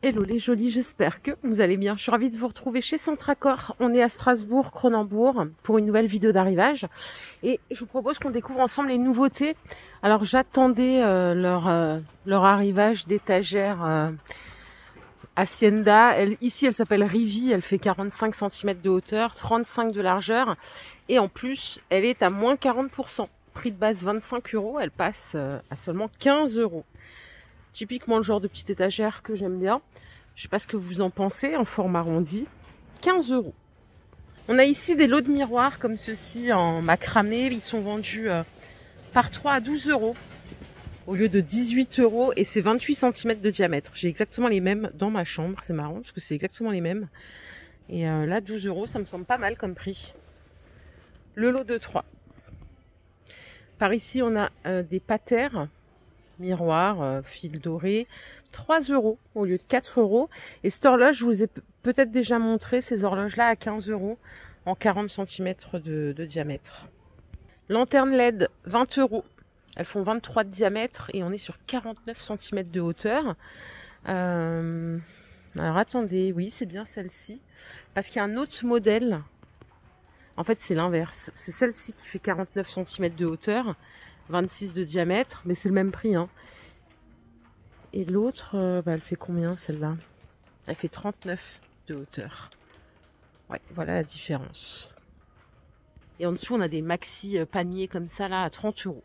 Hello les jolis, j'espère que vous allez bien. Je suis ravie de vous retrouver chez Centracor. On est à Strasbourg, Cronenbourg, pour une nouvelle vidéo d'arrivage. Et je vous propose qu'on découvre ensemble les nouveautés. Alors j'attendais leur arrivage d'étagère Hacienda. Ici, elle s'appelle Rivi. Elle fait 45 cm de hauteur, 35 de largeur. Et en plus, elle est à moins 40%. Prix de base 25 €. Elle passe à seulement 15 €. Typiquement le genre de petite étagère que j'aime bien. Je ne sais pas ce que vous en pensez, en forme arrondi. 15 €. On a ici des lots de miroirs comme ceci en macramé. Ils sont vendus par 3 à 12 € au lieu de 18 € et c'est 28 cm de diamètre. J'ai exactement les mêmes dans ma chambre. C'est marrant parce que c'est exactement les mêmes. Et là, 12 €, ça me semble pas mal comme prix. Le lot de 3. Par ici, on a des patères. Miroir, fil doré, 3 € au lieu de 4 €. Et cette horloge, je vous ai peut-être déjà montré ces horloges-là à 15 € en 40 cm de diamètre. Lanterne LED, 20 €. Elles font 23 de diamètre et on est sur 49 cm de hauteur. Alors attendez, oui, c'est bien celle-ci. Parce qu'il y a un autre modèle. En fait, c'est l'inverse. C'est celle-ci qui fait 49 cm de hauteur. 26 de diamètre, mais c'est le même prix. Hein. Et l'autre, elle fait combien celle-là? Elle fait 39 de hauteur. Ouais, voilà la différence. Et en dessous, on a des maxi paniers comme ça, là, à 30 €.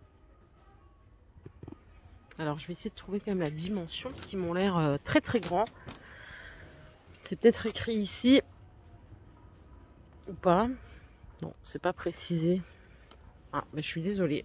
Alors, je vais essayer de trouver quand même la dimension, parce qu'ils m'ont l'air très très grands. C'est peut-être écrit ici. Ou pas. Non, c'est pas précisé. Ah, mais je suis désolée.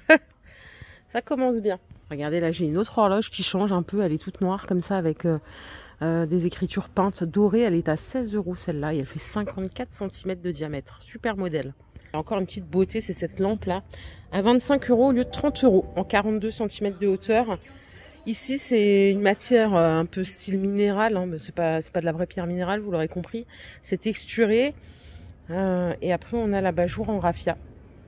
Ça commence bien. Regardez, là, j'ai une autre horloge qui change un peu. Elle est toute noire comme ça avec des écritures peintes dorées. Elle est à 16 € celle-là et elle fait 54 cm de diamètre. Super modèle. Et encore une petite beauté, c'est cette lampe-là. À 25 € au lieu de 30 € en 42 cm de hauteur. Ici, c'est une matière un peu style minéral. Hein, mais c'est pas de la vraie pierre minérale, vous l'aurez compris. C'est texturé. Et après, on a l'abat-jour en raffia.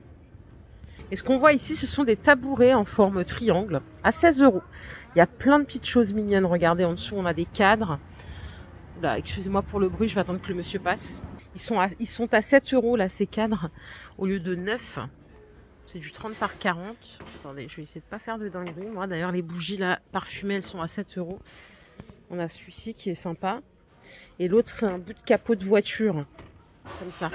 Et ce qu'on voit ici, ce sont des tabourets en forme triangle à 16 €. Il y a plein de petites choses mignonnes. Regardez, en dessous, on a des cadres. Là, excusez-moi pour le bruit, je vais attendre que le monsieur passe. Ils sont à 7 € là, ces cadres, au lieu de 9. C'est du 30 par 40. Attendez, je vais essayer de pas faire de dinguerie. Moi, d'ailleurs, les bougies là, parfumées, elles sont à 7 €. On a celui-ci qui est sympa. Et l'autre, c'est un bout de capot de voiture. Comme ça.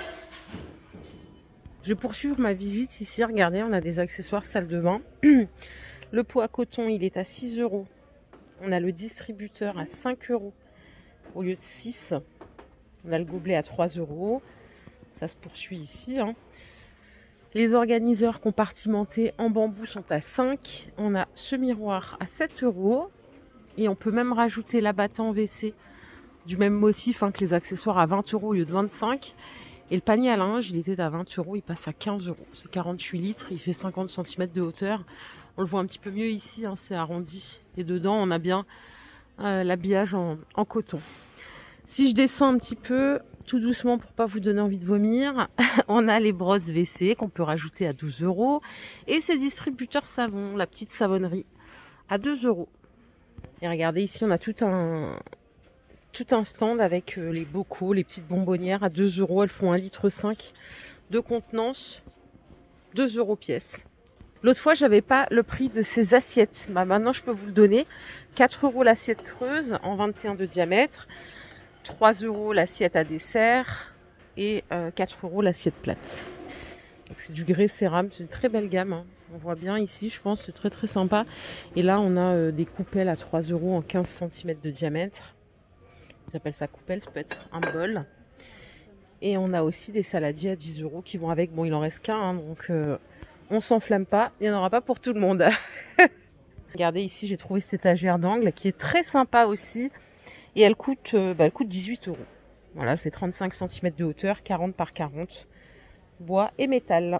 Je vais poursuivre ma visite ici. Regardez, on a des accessoires salle de bain. Le pot à coton, il est à 6 €. On a le distributeur à 5 € au lieu de 6. On a le gobelet à 3 €. Ça se poursuit ici. Hein. Les organiseurs compartimentés en bambou sont à 5. On a ce miroir à 7 €. Et on peut même rajouter l'abattant WC du même motif que les accessoires à 20 € au lieu de 25 €. Et le panier à linge, il était à 20 €, il passe à 15 €. C'est 48 litres, il fait 50 cm de hauteur. On le voit un petit peu mieux ici, hein, c'est arrondi. Et dedans, on a bien l'habillage en coton. Si je descends un petit peu, tout doucement pour pas vous donner envie de vomir, on a les brosses WC qu'on peut rajouter à 12 €. Et ces distributeurs savon, la petite savonnerie, à 2 €. Et regardez, ici, on a tout un stand avec les bocaux, les petites bonbonnières à 2 €. Elles font 1,5 litre de contenance, 2 € pièce. L'autre fois, j'avais pas le prix de ces assiettes. Maintenant, je peux vous le donner. 4 € l'assiette creuse en 21 de diamètre, 3 € l'assiette à dessert et 4 € l'assiette plate. C'est du grès cérame, c'est une très belle gamme. Hein. On voit bien ici, je pense, c'est très très sympa. Et là, on a des coupelles à 3 € en 15 cm de diamètre. J'appelle ça coupelle, ça peut être un bol. Et on a aussi des saladiers à 10 € qui vont avec. Bon, il en reste qu'un, hein, donc on s'enflamme pas. Il n'y en aura pas pour tout le monde. Regardez ici, j'ai trouvé cette étagère d'angle qui est très sympa aussi. Et elle coûte 18 €. Voilà, elle fait 35 cm de hauteur, 40 par 40. Bois et métal.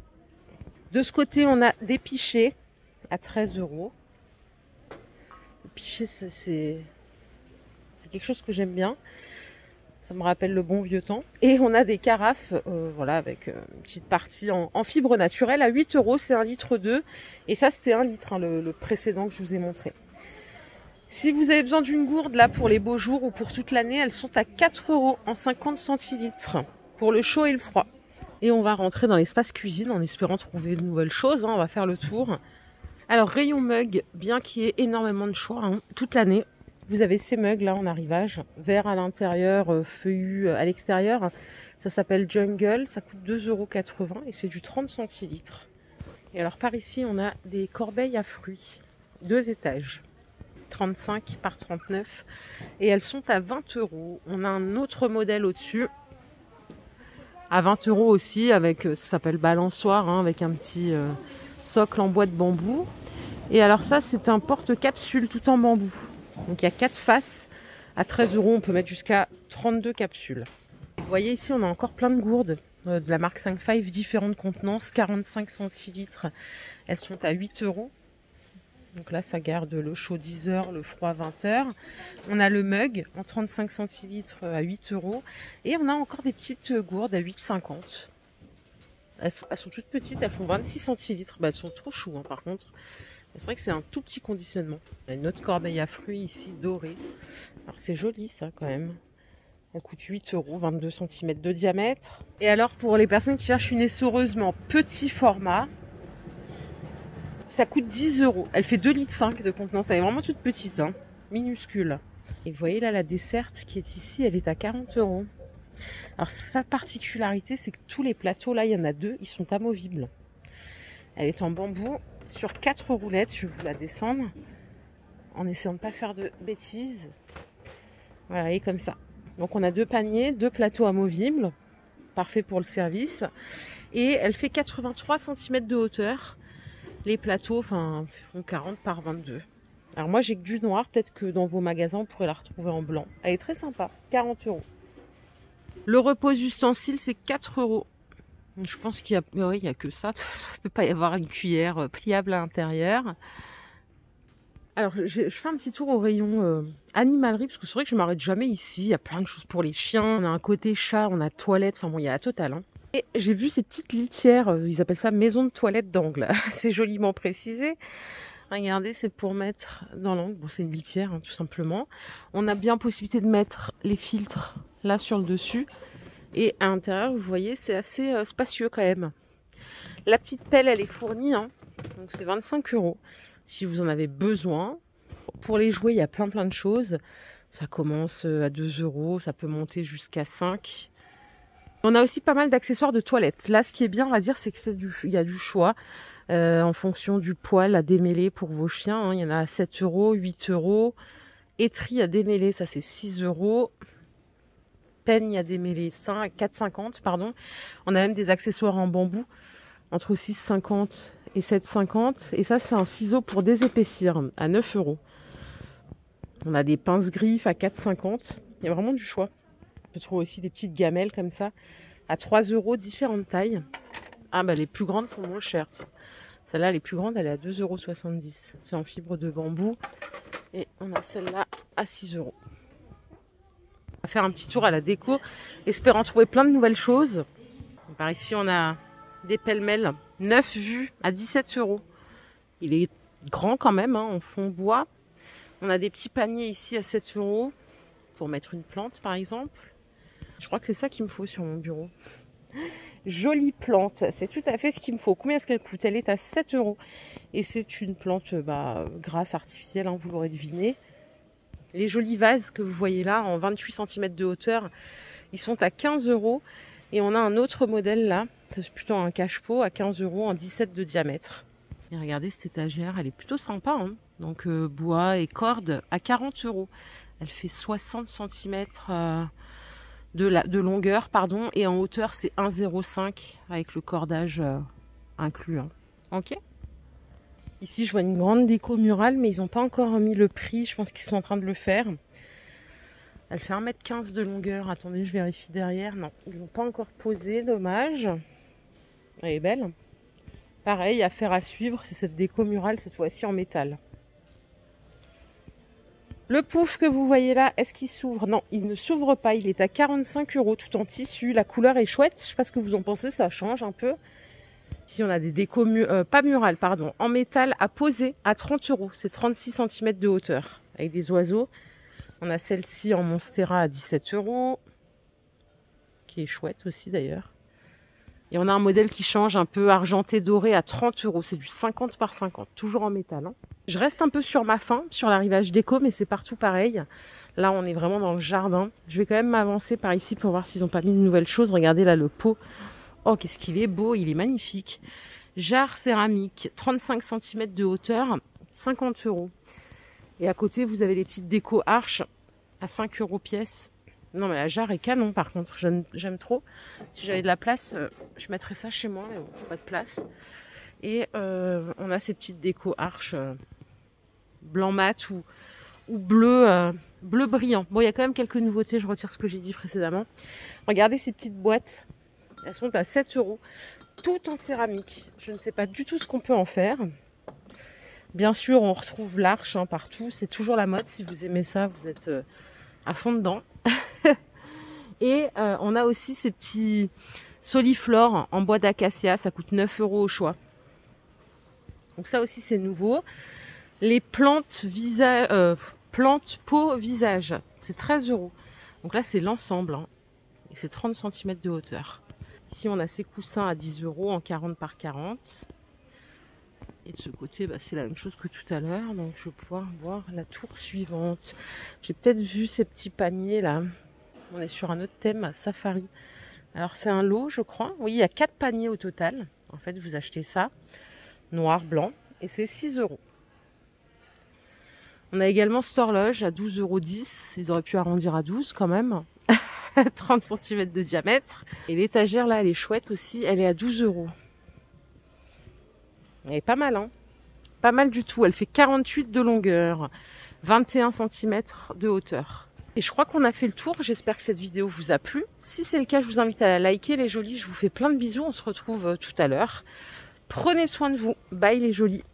De ce côté, on a des pichets à 13 €. Le pichet, c'est quelque chose que j'aime bien. Ça me rappelle le bon vieux temps. Et on a des carafes, voilà, avec une petite partie en fibre naturelle à 8 €. C'est 1,2 litre. Et ça, c'était 1 litre, hein, le précédent que je vous ai montré. Si vous avez besoin d'une gourde là pour les beaux jours ou pour toute l'année, elles sont à 4 € en 50 centilitres pour le chaud et le froid. Et on va rentrer dans l'espace cuisine en espérant trouver de nouvelles choses. On va faire le tour. Alors rayon mug, bien qu'il y ait énormément de choix toute l'année. Vous avez ces mugs là en arrivage, vert à l'intérieur, feuillu à l'extérieur. Ça s'appelle Jungle, ça coûte 2,80 € et c'est du 30 centilitres. Et alors par ici, on a des corbeilles à fruits, 2 étages, 35 par 39. Et elles sont à 20 €. On a un autre modèle au-dessus, à 20 € aussi, avec, ça s'appelle balançoire, avec un petit socle en bois de bambou. Et alors ça, c'est un porte-capsule tout en bambou. Donc il y a 4 faces. À 13 €, on peut mettre jusqu'à 32 capsules. Vous voyez ici, on a encore plein de gourdes de la marque 5-5, différentes contenances, 45 centilitres. Elles sont à 8 €. Donc là, ça garde le chaud 10 heures, le froid 20 heures. On a le mug en 35 centilitres à 8 €. Et on a encore des petites gourdes à 8,50 €. Elles sont toutes petites, elles font 26 centilitres. Elles sont trop choues par contre. C'est vrai que c'est un tout petit conditionnement. Il y a une autre corbeille à fruits ici, dorée. Alors c'est joli ça quand même. Elle coûte 8 €, 22 cm de diamètre. Et alors pour les personnes qui cherchent une essoreuse mais en petit format, ça coûte 10 €. Elle fait 2,5 litres de contenance. Elle est vraiment toute petite, minuscule. Et vous voyez là la desserte qui est ici, elle est à 40 €. Alors sa particularité, c'est que tous les plateaux, là il y en a 2, ils sont amovibles. Elle est en bambou. Sur 4 roulettes, je vais vous la descendre en essayant de ne pas faire de bêtises. Voilà, et comme ça. Donc on a 2 paniers, 2 plateaux amovibles, parfait pour le service. Et elle fait 83 cm de hauteur. Les plateaux font 40 par 22. Alors moi j'ai que du noir, peut-être que dans vos magasins on pourrait la retrouver en blanc. Elle est très sympa, 40 €. Le repose ustensile, c'est 4 €. Je pense qu'il y a que ça. De toute façon, il ne peut pas y avoir une cuillère pliable à l'intérieur. Alors, je fais un petit tour au rayon animalerie, parce que c'est vrai que je ne m'arrête jamais ici. Il y a plein de choses pour les chiens. On a un côté chat, on a toilette. Enfin bon, il y a la totale. Et j'ai vu ces petites litières. Ils appellent ça maison de toilette d'angle. C'est joliment précisé. Regardez, c'est pour mettre dans l'angle. Bon, c'est une litière, tout simplement. On a bien possibilité de mettre les filtres là sur le dessus. Et à l'intérieur, vous voyez, c'est assez spacieux quand même. La petite pelle, elle est fournie, donc c'est 25 € si vous en avez besoin. Pour les jouets, il y a plein de choses. Ça commence à 2 €, ça peut monter jusqu'à 5. On a aussi pas mal d'accessoires de toilette. Là, ce qui est bien, on va dire, c'est qu'il y a du choix en fonction du poil à démêler pour vos chiens. Il y en a à 7 €, 8 €. Étris à démêler, ça c'est 6 €. Peigne à démêler 4,50 €. On a même des accessoires en bambou entre 6,50 et 7,50. Et ça, c'est un ciseau pour désépaissir à 9 €. On a des pinces-griffes à 4,50 €. Il y a vraiment du choix. On peut trouver aussi des petites gamelles comme ça à 3 €, différentes tailles. Ah bah les plus grandes sont moins chères. Celle-là, les plus grandes, elle est à 2,70 €. C'est en fibre de bambou. Et on a celle-là à 6 €. On va faire un petit tour à la déco, espérant trouver plein de nouvelles choses. Par ici, on a des pêle-mêle 9 vus à 17 €. Il est grand quand même, en fond bois. On a des petits paniers ici à 7 € pour mettre une plante, par exemple. Je crois que c'est ça qu'il me faut sur mon bureau. Jolie plante, c'est tout à fait ce qu'il me faut. Combien est-ce qu'elle coûte? Elle est à 7 €. Et c'est une plante grasse artificielle, vous l'aurez deviné. Les jolis vases que vous voyez là, en 28 cm de hauteur, ils sont à 15 €. Et on a un autre modèle là, c'est plutôt un cache-pot à 15 € en 17 de diamètre. Et regardez cette étagère, elle est plutôt sympa. Donc bois et corde à 40 €. Elle fait 60 cm de longueur, et en hauteur c'est 1,05 avec le cordage inclus. Ok. Ici, je vois une grande déco murale, mais ils n'ont pas encore mis le prix. Je pense qu'ils sont en train de le faire. Elle fait 1,15 m de longueur. Attendez, je vérifie derrière. Non, ils n'ont pas encore posé. Dommage. Elle est belle. Pareil, affaire à suivre. C'est cette déco murale, cette fois-ci en métal. Le pouf que vous voyez là, est-ce qu'il s'ouvre? Non, il ne s'ouvre pas. Il est à 45 € tout en tissu. La couleur est chouette. Je ne sais pas ce que vous en pensez. Ça change un peu. Ici, on a des décos, pas murales, pardon, en métal à poser à 30 €. C'est 36 cm de hauteur. avec des oiseaux. On a celle-ci en Monstera à 17 €, qui est chouette aussi d'ailleurs. Et on a un modèle qui change, un peu argenté doré à 30 €. C'est du 50 par 50, toujours en métal. Hein. Je reste un peu sur ma faim, sur l'arrivage déco, mais c'est partout pareil. Là, on est vraiment dans le jardin. Je vais quand même m'avancer par ici pour voir s'ils n'ont pas mis de nouvelles choses. Regardez là le pot. Oh, qu'est-ce qu'il est beau, il est magnifique. Jarre céramique, 35 cm de hauteur, 50 €. Et à côté, vous avez les petites déco arches à 5 € pièce. Non, mais la jarre est canon par contre, j'aime trop. Si j'avais de la place, je mettrais ça chez moi, mais bon, pas de place. Et on a ces petites déco arches blanc mat ou bleu, bleu brillant. Bon, il y a quand même quelques nouveautés, je retire ce que j'ai dit précédemment. Regardez ces petites boîtes, elles sont à 7 €, toutes en céramique. Je ne sais pas du tout ce qu'on peut en faire. Bien sûr, on retrouve l'arche hein, partout, c'est toujours la mode. Si vous aimez ça, vous êtes à fond dedans. Et on a aussi ces petits soliflores en bois d'acacia, ça coûte 9 € au choix. Donc ça aussi c'est nouveau. Les plantes peau visage, c'est 13 €. Donc là c'est l'ensemble hein. Et c'est 30 cm de hauteur. Ici on a ces coussins à 10 € en 40 par 40. Et de ce côté, bah, c'est la même chose que tout à l'heure. Donc je vais pouvoir voir la tour suivante. J'ai peut-être vu ces petits paniers là. On est sur un autre thème, safari. Alors c'est un lot, je crois. Oui, il y a 4 paniers au total. En fait, vous achetez ça, noir, blanc, et c'est 6 €. On a également cette horloge à 12,10 €. Ils auraient pu arrondir à 12 quand même. 30 cm de diamètre. Et l'étagère là, elle est chouette aussi. Elle est à 12 €. Elle est pas mal, hein. Pas mal du tout. Elle fait 48 de longueur, 21 cm de hauteur. Et je crois qu'on a fait le tour. J'espère que cette vidéo vous a plu. Si c'est le cas, je vous invite à la liker, les jolis. Je vous fais plein de bisous. On se retrouve tout à l'heure. Prenez soin de vous. Bye les jolis.